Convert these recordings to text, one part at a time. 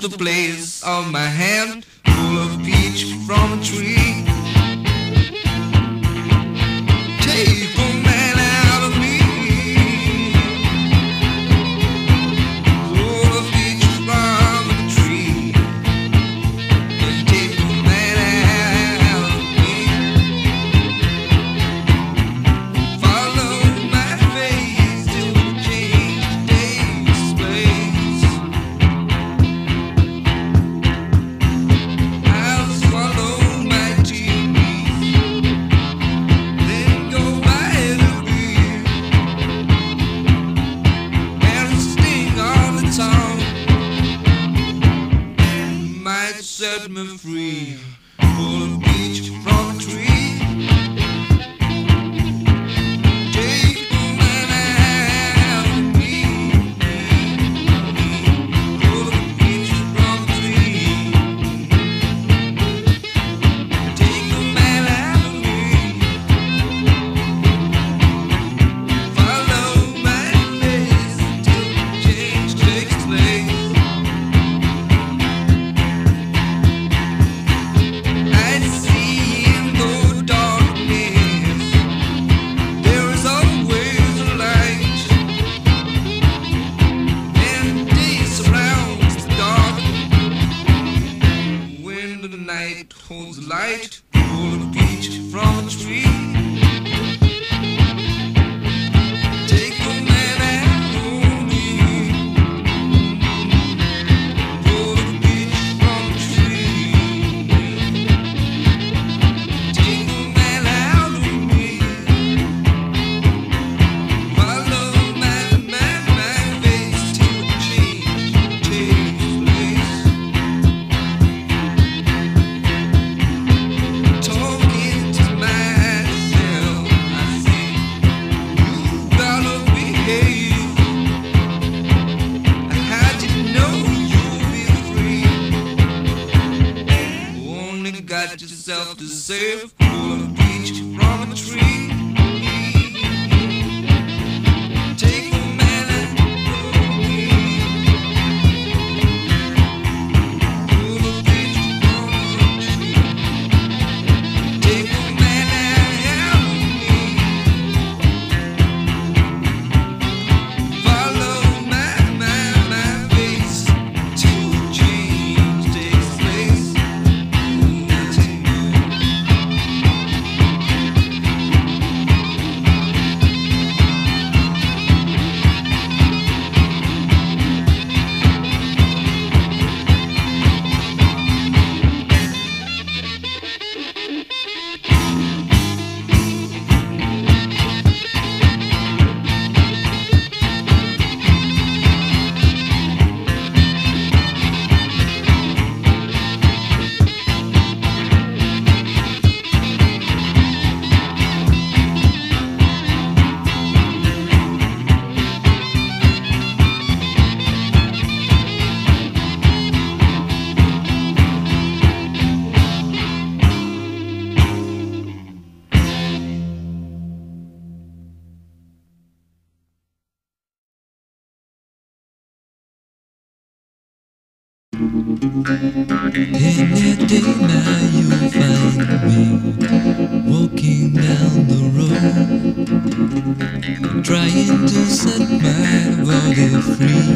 the place of my hand, full of peach from a tree. Take a man out of me, full of peach from a tree. Take a man out of me, follow my face till the change takes place. I'll swallow my tears, then go buy the beer, and sting on the tongue might set me free, full of peach from a tree. Take a man out of me, full of peach from a tree. Take a man out of me, follow my face till change takes place. I see in the darkness there is always a light, and day surrounds the dark. When the night holds the light, full of peach from a tree. Take a man out of me, full of peach from a tree. Take a man out of me, follow my face till change takes place. Talking to myself, I say, you gotta behave. How'd you know you'll be free? Only got yourself to save, full of peach from a tree. Take a man out of me, full of peach from a tree. Take a man out of me, follow my face till change takes place. Any day now you'll find me walking down the road, trying to set my body free.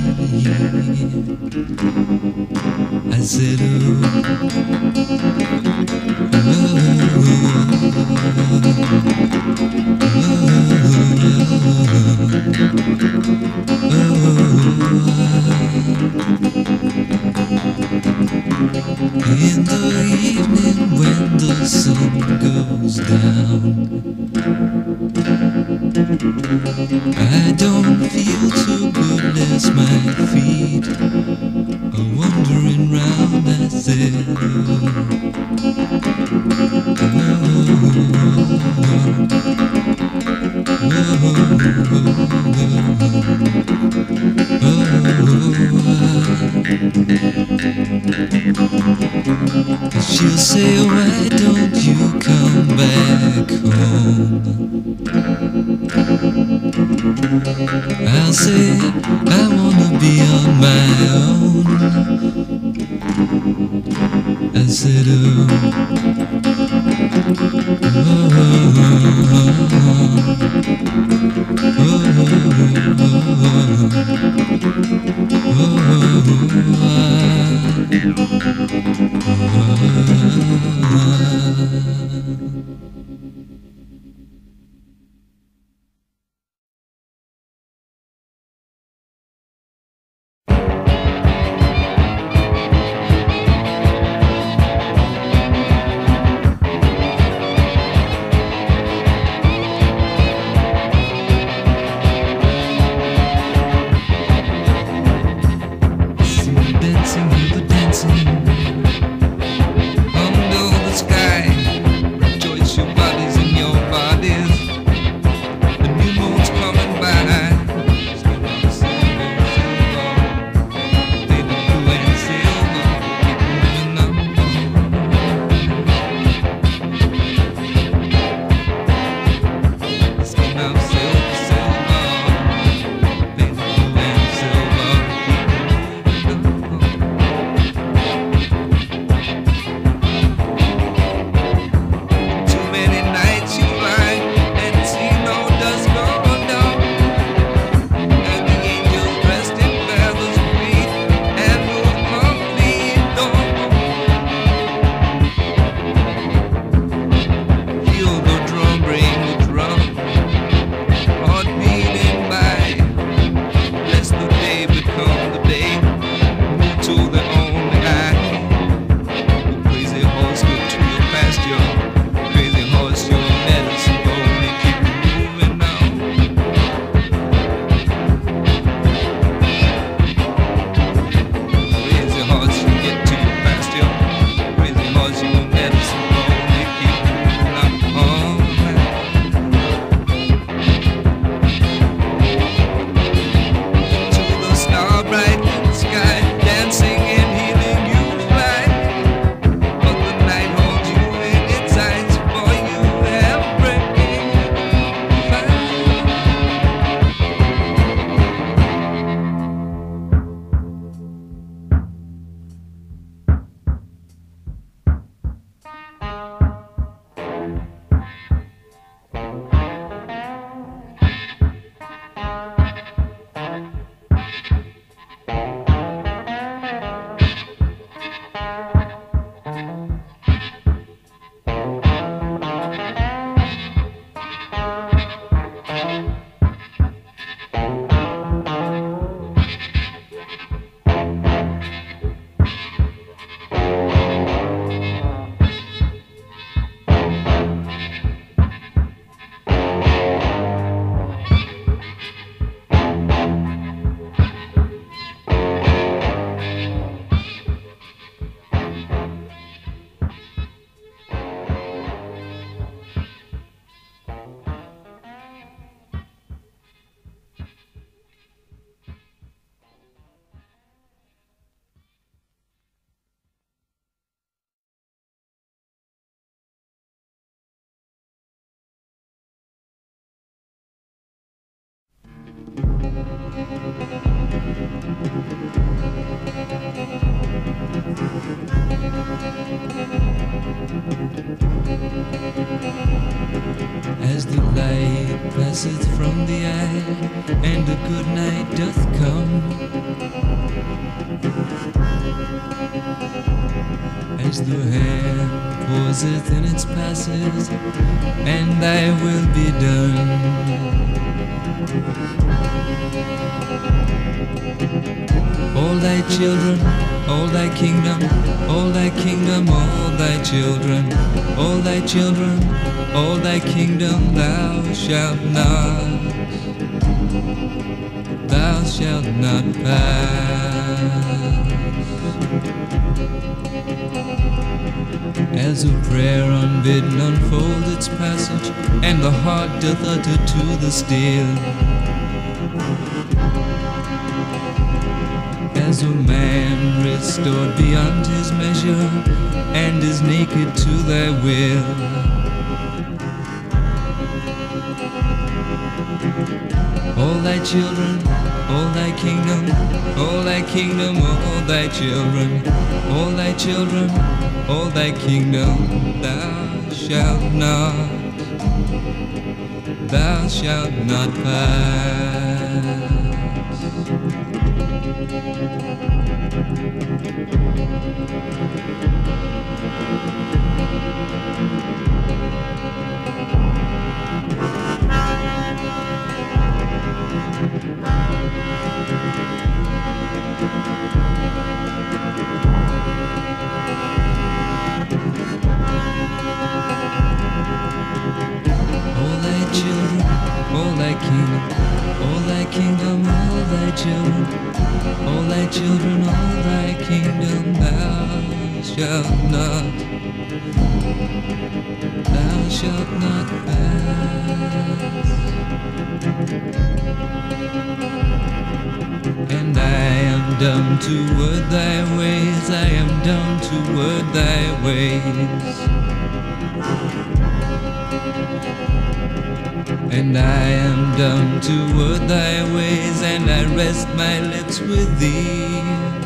I said, in the evening when the sun goes down, I don't feel too good as my feet are wandering round. I said, she'll say, why don't you come back home? I'll say I wanna be on my own. I said, as the light passeth from the eye, and a good night doth come, as the hand pauseth in its passes, and thy will be done. All thy children, all thy kingdom, all thy kingdom, all thy children, all thy children, all thy kingdom, thou shalt not pass. As a prayer unbidden unfolds its passage, and the heart doth utter to the still, as a man restored beyond his measure, and is naked to thy will. All thy children, all thy kingdom, all thy kingdom, all thy children, all thy children, all thy kingdom, thou shalt not pass. All thy kingdom, all thy kingdom, all thy children, all thy children, all thy kingdom, thou shalt not pass. And I am dumb to word thy ways, I am dumb to word thy ways. And I am dumb to word thy ways, and I rest my lips with thee.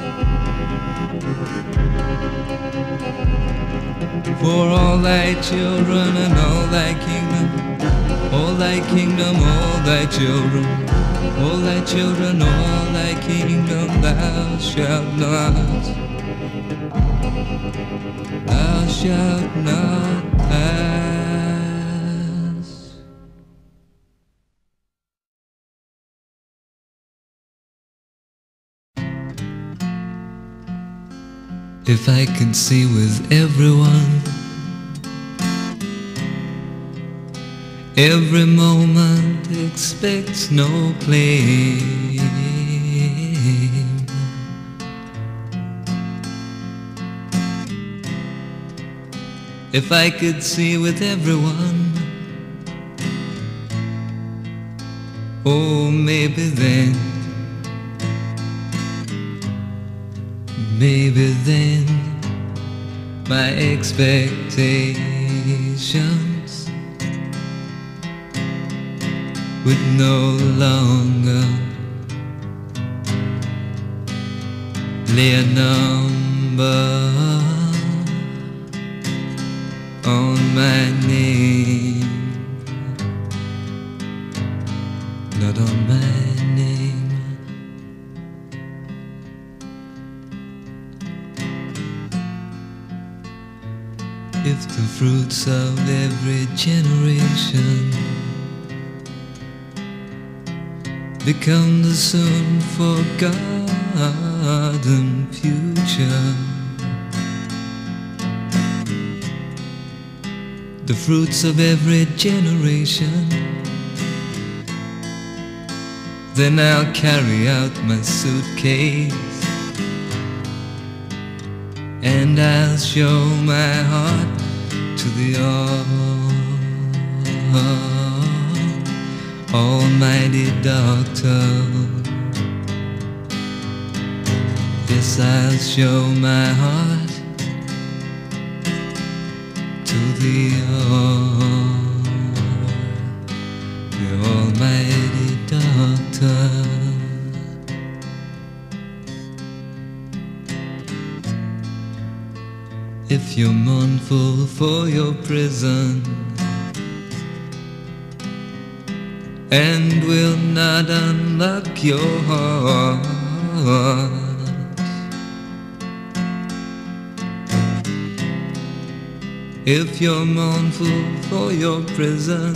For all thy children and all thy kingdom, all thy kingdom, all thy children, all thy children, all thy kingdom, thou shalt not pass. If I could see with everyone, every moment expects no claim. If I could see with everyone, oh, maybe then my expectations would no longer lay a number on my name, not on my name. If the fruits of every generation become the soon forgotten future, the fruits of every generation, then I'll carry out my suitcase and I'll show my heart to the Almighty Doctor. Yes, I'll show my heart to the Almighty Doctor. If you're mournful for your prison and will not unlock your heart, if you're mournful for your prison,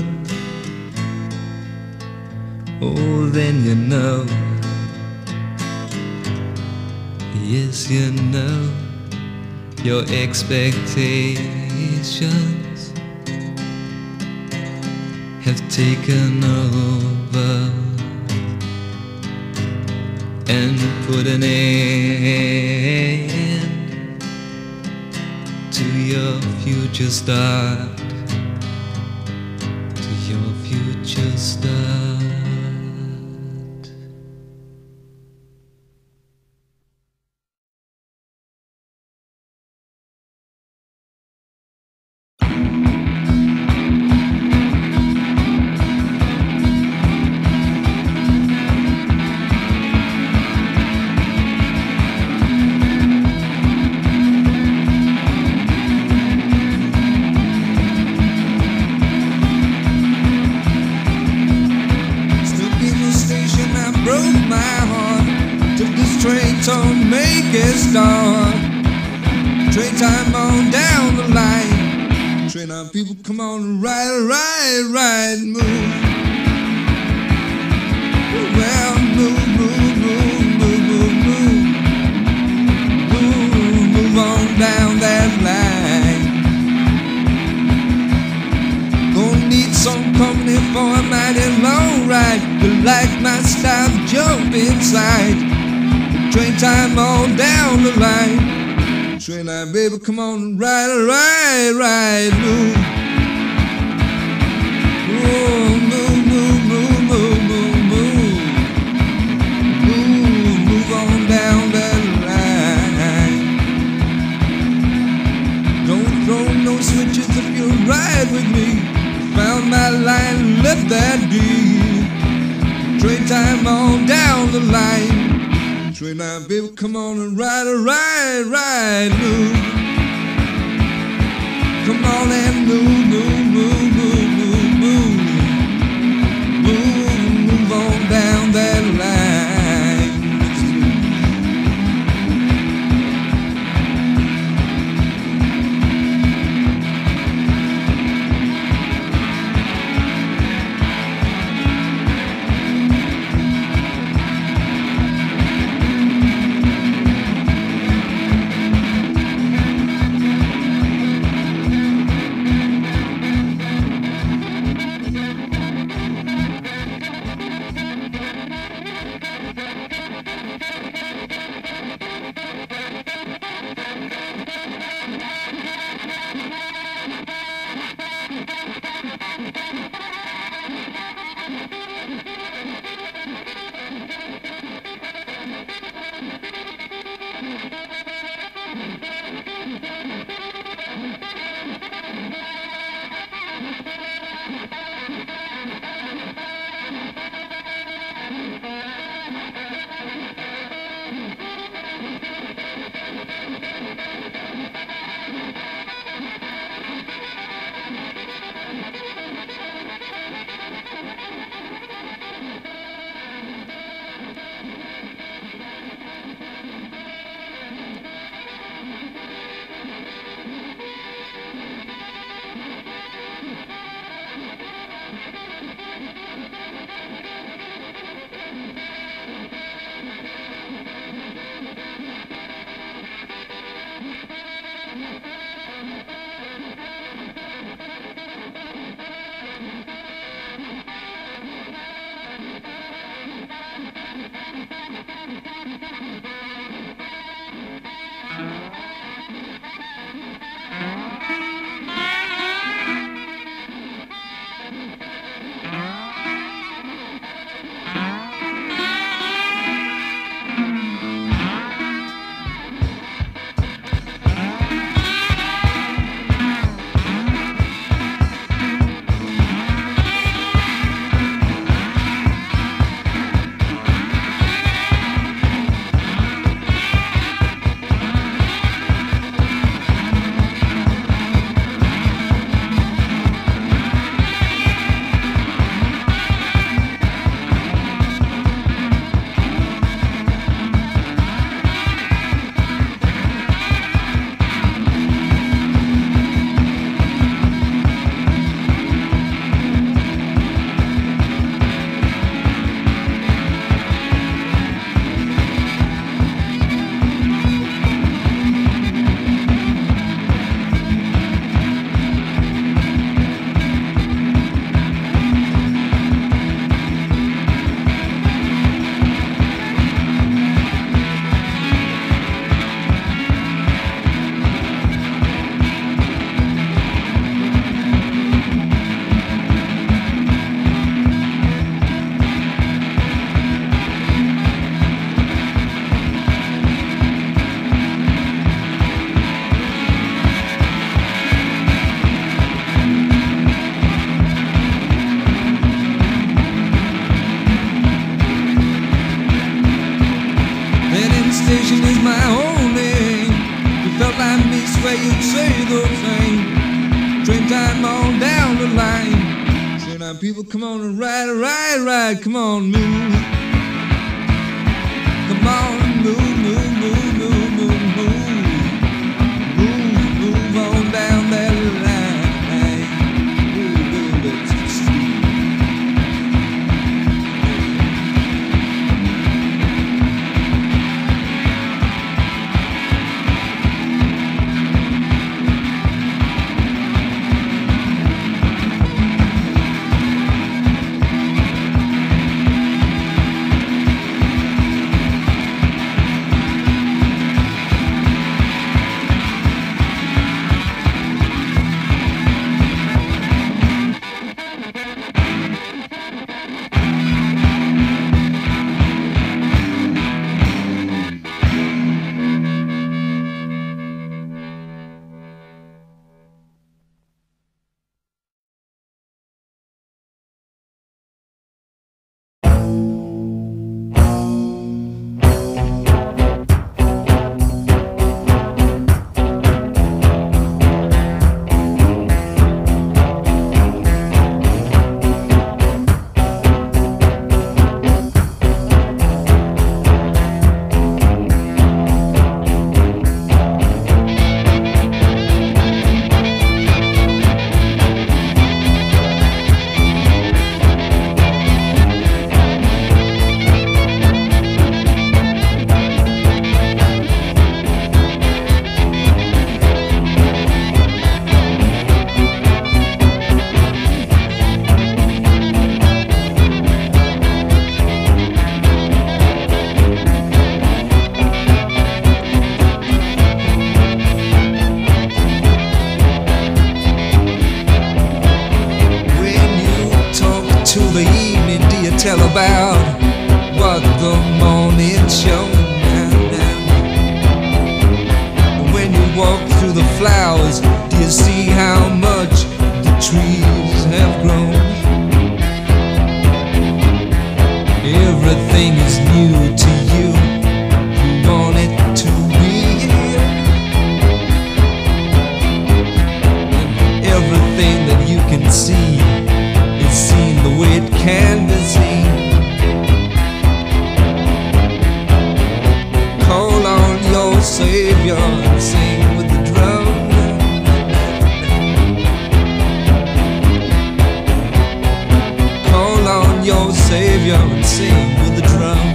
oh, then you know, yes, you know, your expectations have taken over and put an end to your future start, to your future start. my heart. Took this train to make it start. Train time on down the line. Train on people, come on, ride, ride, ride, move. Well, move, move, move, move, move, move. Move, move on down that line. Gonna need some company for a mighty long ride. You like my style, jump inside. Train time on down the line. Train line, baby, come on, ride, ride, ride, move. Oh, move, move, move, move, move, move. Move, move on down that line. Don't throw no switches if you ride with me. Found my line, left that deep. Train time on down the line. Train line, baby, come on and ride, ride, ride, move. Come on and move, move, move, move, move, move. Move, move on down that line. station is my own name. You felt like me, swear you'd say the same. Train time on down the line. Say now people, come on and ride, ride, ride. Come on, move. come on, move, move, move, move, move, move. Move on down that line. Move, let's see. Tell about what the morning show now. When you walk through the flowers, do you see how much the trees have grown? Everything is new to you. You want it to be here. And everything that you can see is seen the way it can be seen. Call on your Savior and sing with the drum. Call on your Savior and sing with the drum.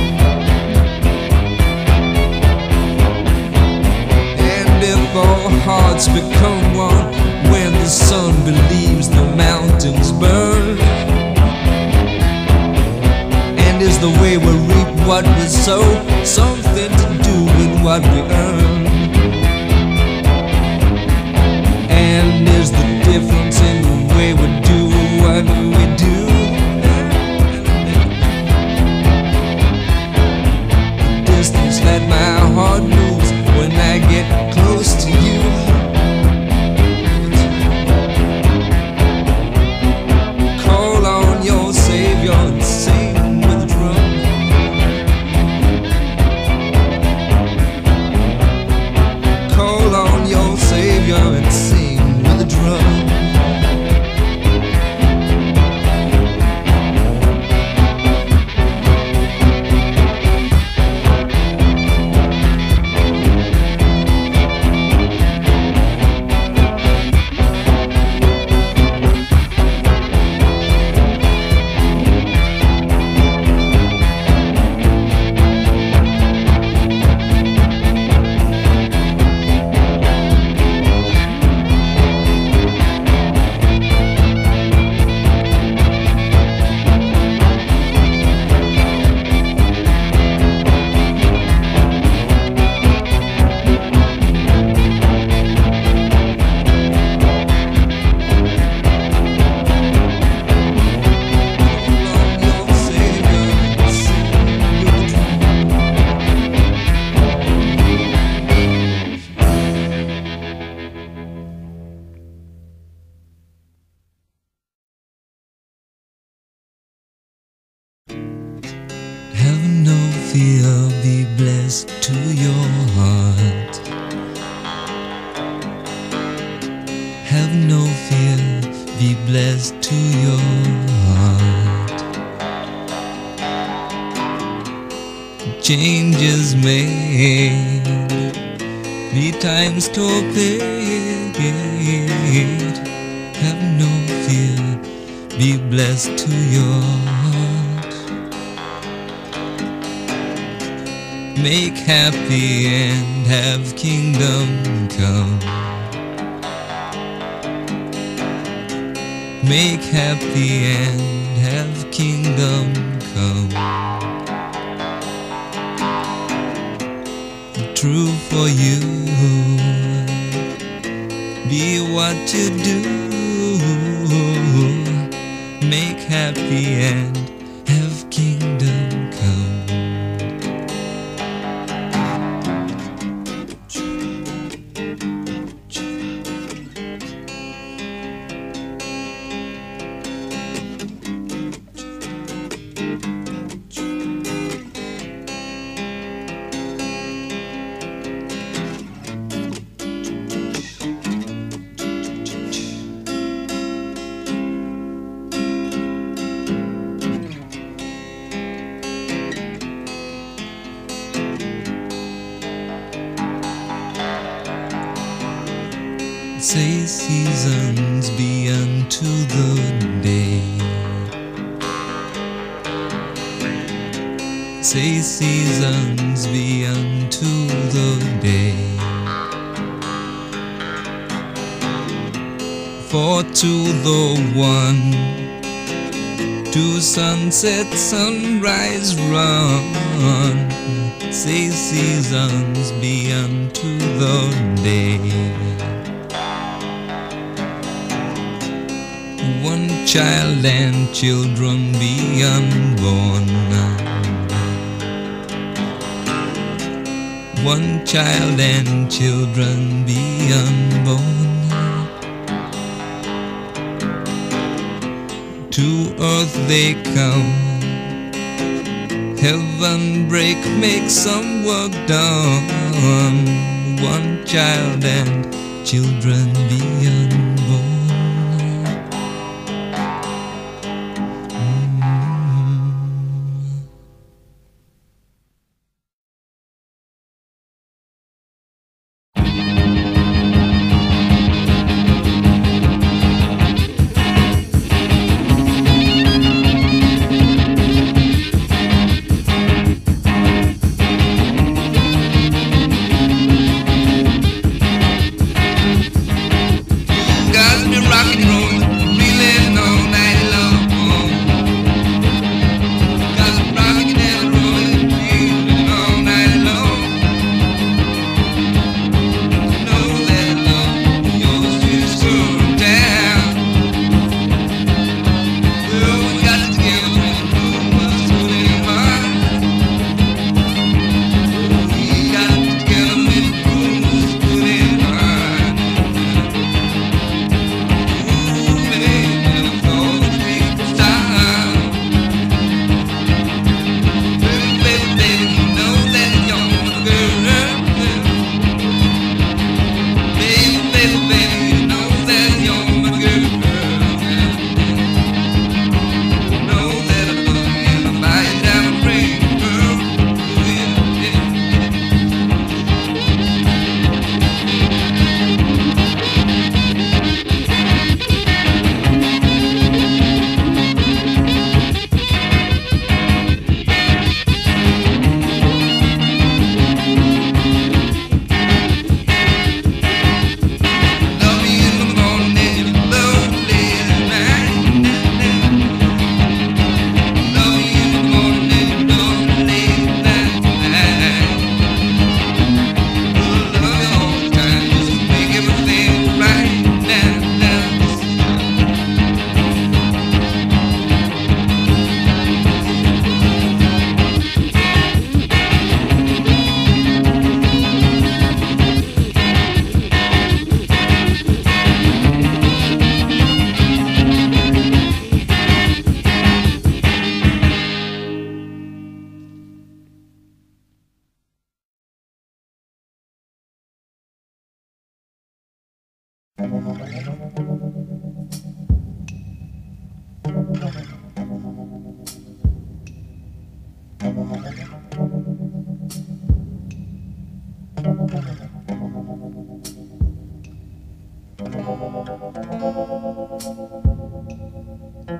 And if all hearts become one, when the sun believes the mountains burn, and is the way we reap what we sow something to do with what we earn? And is the difference in the way we do what we do? The distance that my heart moves when I get close to you. Savior and sing with the drum. Call on your Savior and sing with the drum. fear be blessed to your heart. Have no fear, be blessed to your heart. changes made, the times to pay it. Have no fear, be blessed to your heart. Make happy and have kingdom come. Make happy and have kingdom come. True for you, be what you do. Make happy and have kingdom come. Say seasons be unto the day. Say seasons be unto the day. For to the one, to sunset, sunrise run. Say seasons be unto the day. One child and children be unborn. One child and children be unborn. To earth they come, heaven break, make some work done. One child and children be unborn.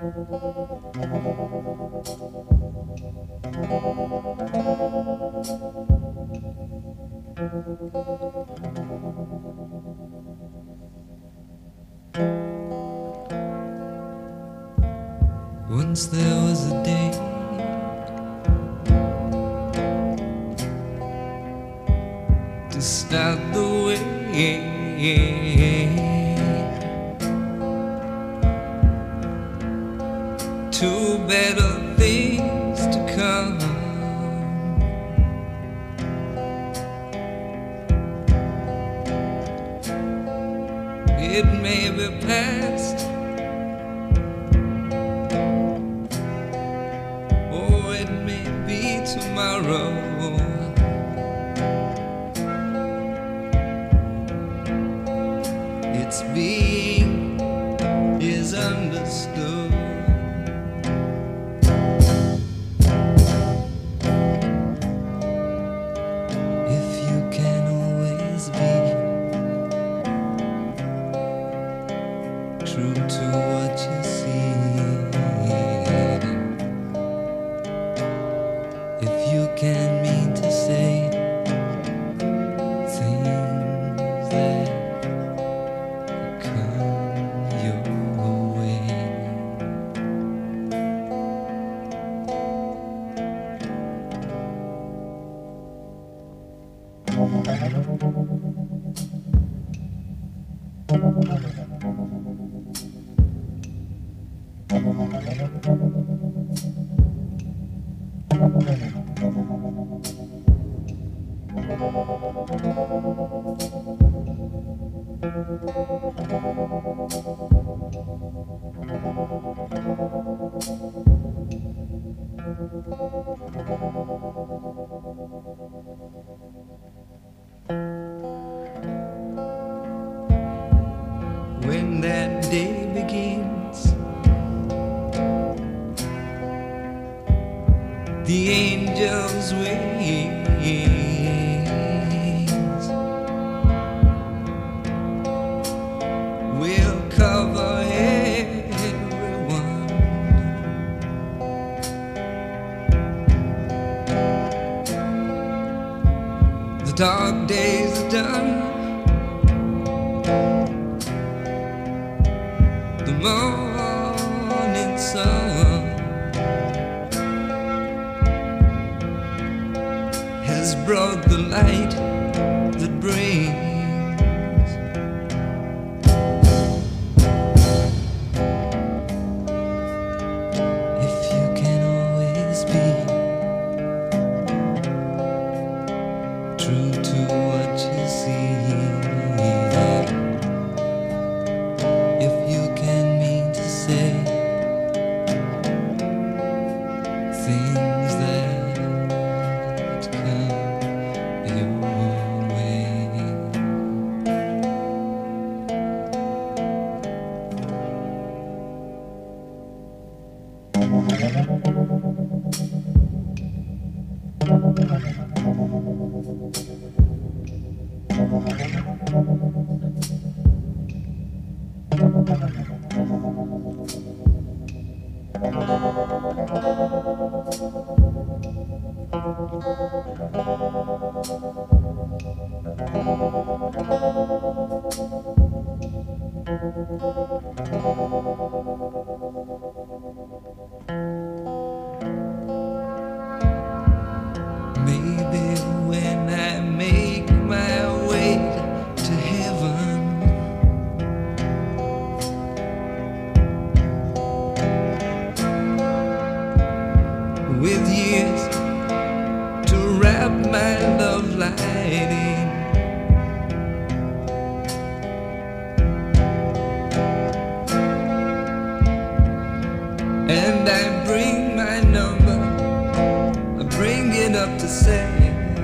Once there was a day to start the way to better things to come. It may be past, or it may be tomorrow. Its being is understood. If you can always be true to what you see, if you can mean to say things that come your way. When that day begins, the angel's wings will cover everyone. The dark days are done, the morning sun has brought the light that brings if you can always be true to what you see, if you can mean to say things that come your way. Maybe when I make my way to heaven, with years to wrap my love light in, and I bring my number, I bring it up to 7.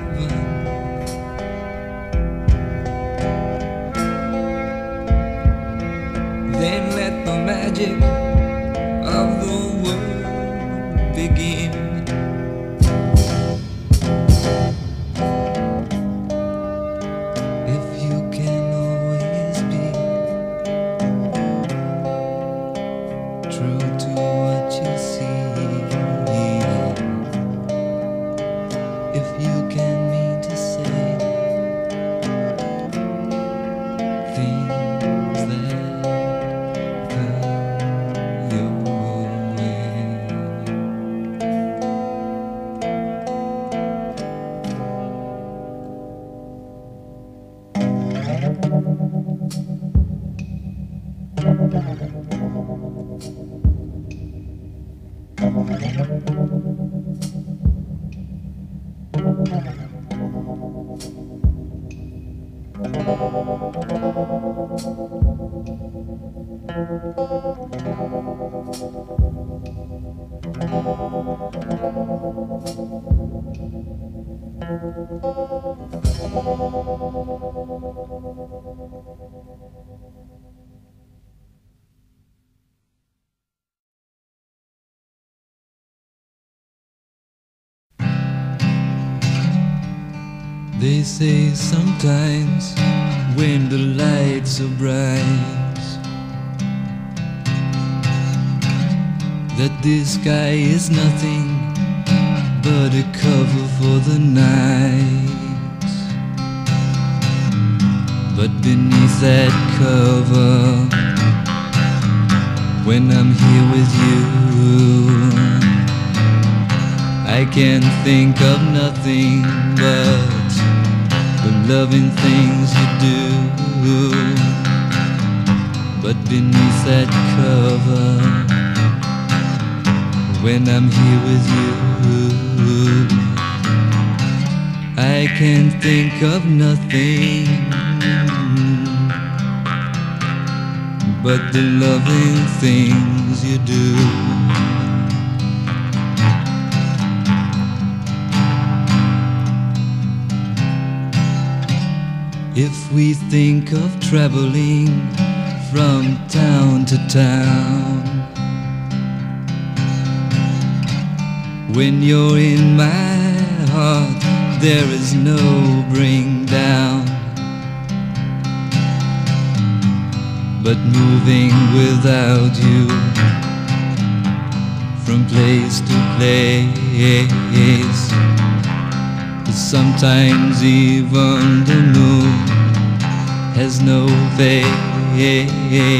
Then let the magic of the world begin. If you can always be true to if you can mean to say things that come your way. They say sometimes when the lights are bright that this sky is nothing but a cover for the night. But beneath that cover, when I'm here with you, I can think of nothing but the loving things you do. But beneath that cover, when I'm here with you, I can think of nothing but the loving things you do. If we think of traveling from town to town, when you're in my heart, there is no bring down. But moving without you, from place to place, sometimes even the moon has no face.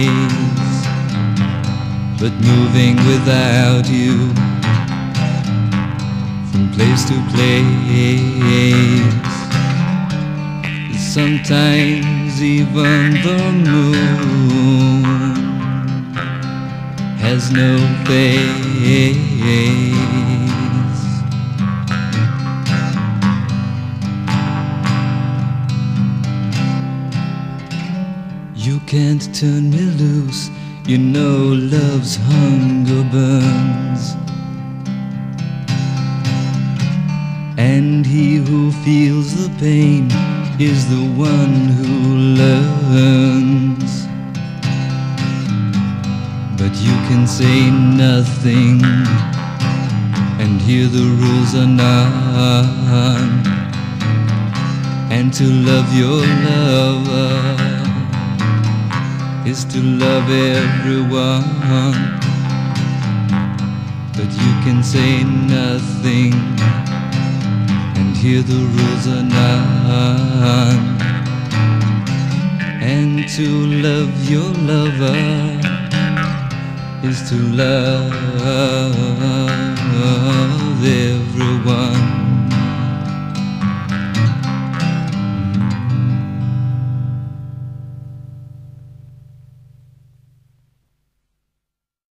But moving without you, from place to place, sometimes even the moon has no face. You can't turn me loose, you know love's hunger burns, and he who feels the pain is the one who learns. But you can say nothing, and here the rules are none, and to love your lover is to love everyone. But you can say nothing, and here the rules are none, and to love your lover is to love everyone.